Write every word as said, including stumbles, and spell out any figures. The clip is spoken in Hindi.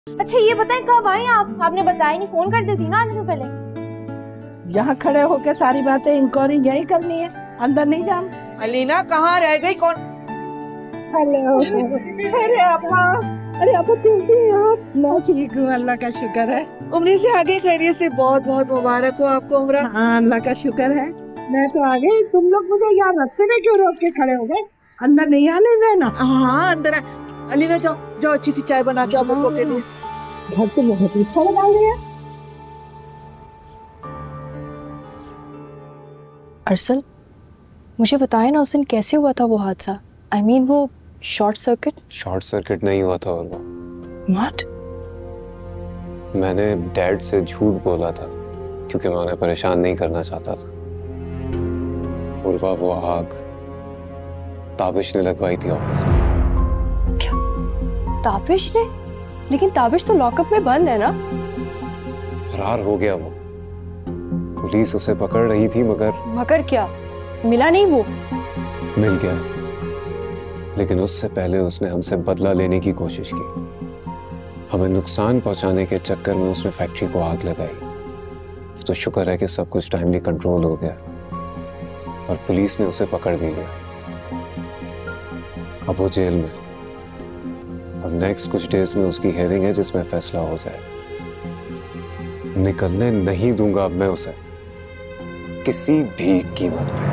अच्छा ये बताएं कब आए आप? आपने बताया नहीं, फोन कर देती ना आने से पहले। यहाँ खड़े होकर सारी बातें इंक्वायरी यही करनी है, अंदर नहीं जाना। अलीना कहाँ रह गई? कौन? हेलो। अरे अपा, अरे अपा कैसी हैं आप? मैं ठीक हूँ, अल्लाह का शुक्र है। उम्र से आगे खैरियत से बहुत बहुत मुबारक हो आपको उम्र। हाँ अल्लाह का शुक्र है। मैं तो आ गई, तुम लोग मुझे यहाँ रास्ते में क्यों रोक के खड़े हो गए? अंदर नहीं आने देना। हाँ अंदर है। अलीना जाओ जाओ, अच्छी सी चाय बना के आप लोगों के लिए। घर तो बहुत अच्छा लगा लिया। अरसल, मुझे बताया ना उस दिन कैसे हुआ था वो हादसा? आई I मीन mean, वो शॉर्ट सर्किट। शॉर्ट सर्किट नहीं हुआ था उर्वा। What? मैंने डैड से झूठ बोला था क्योंकि मैं उन्हें परेशान नहीं करना चाहता था। उर्वा वो आग ताबिश ने लगवाई थी ऑफिस में। क्या? ताबिश ने? लेकिन ताबिश तो लॉकअप में बंद है ना? फरार हो गया वो। पुलिस उसे पकड़ रही थी मगर मगर क्या? मिला नहीं वो? मिल गया, लेकिन उससे पहले उसने हमसे बदला लेने की कोशिश की। हमें नुकसान पहुंचाने के चक्कर में उसने फैक्ट्री को आग लगाई। तो शुक्र है कि सब कुछ टाइमली कंट्रोल हो गया और पुलिस ने उसे पकड़ भी लिया। अब वो जेल में और नेक्स्ट कुछ डेज में उसकी हियरिंग है जिसमें फैसला हो जाए। निकलने नहीं दूंगा अब मैं उसे किसी भी कीमत पे।